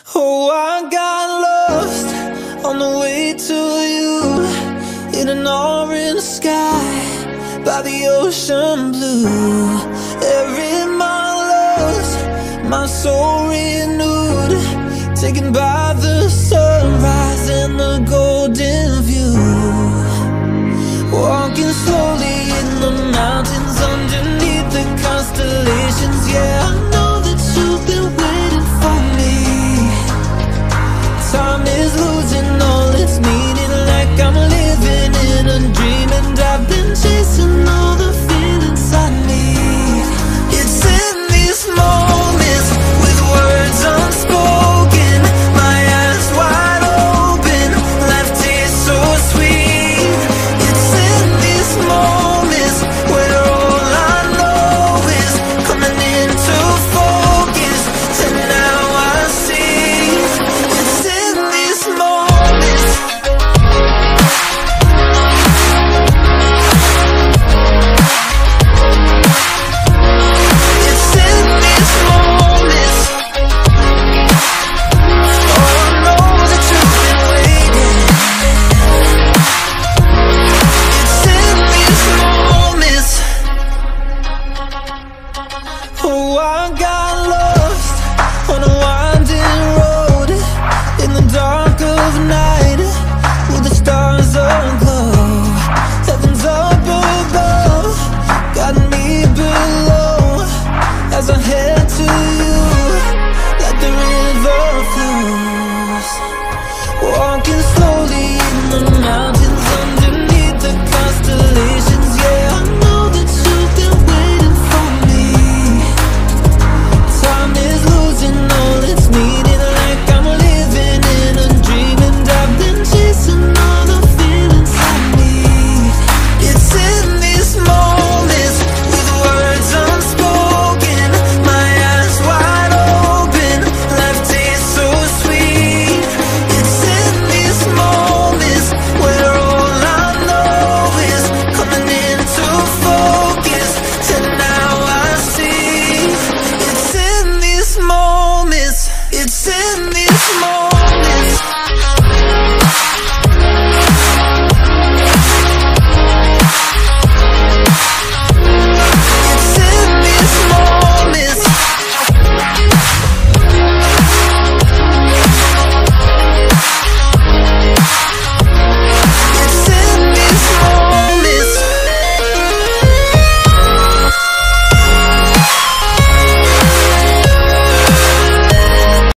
Oh, I got lost on the way to you, in an orange sky by the ocean blue. Every mile lost, my soul renewed, taken by the sunrise and the golden view. Walking slowly in the mountains underneath the constellations. Yeah, I know that you've been waiting for me. Time is losing all its meaning, like I'm living in a dream, and I've been chasing all the feelings I need. It's in these moments, with words unspoken, my eyes wide open, life tastes so sweet. It's in these moments where all I know is coming into focus, and now I see. It's in these moments. It's in these moments. Oh, I know that you've been waiting. It's in these moments. Oh, I got lost on a winding road in the dark of night, with the stars aglow. Heaven's up above, got me below, as I head to you like the river flows. Walking slowly in the mountains underneath the constellations. Yeah, I know that you've been waiting for me. Time is losing all its meaning, like I'm living in a dream, and I've been chasing all the feelings I need. It's in these moments, with words unspoken, my eyes wide open, life tastes so sweet. It's in these moments where all I know is coming into focus, and now I see. It's in these moments. It's in these moments.